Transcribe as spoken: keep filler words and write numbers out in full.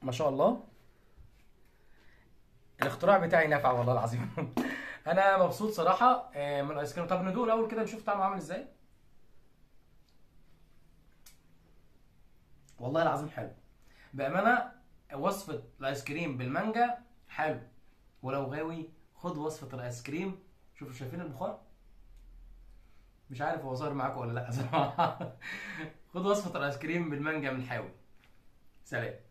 ما شاء الله. الاختراع بتاعي نافع والله العظيم. انا مبسوط صراحه آه، من الايس كريم. طب ندوق الاول كده نشوف طعمه عامل ازاي. والله العظيم حلو بامانه. وصفه الايس كريم بالمانجا حلو. ولو غاوي خد وصفه الايس كريم. شوفوا شايفين البخار؟ مش عارف هو ظاهر معاكم ولا لا صراحه. خد وصفه الايس كريم بالمانجا من حاوي. سلام.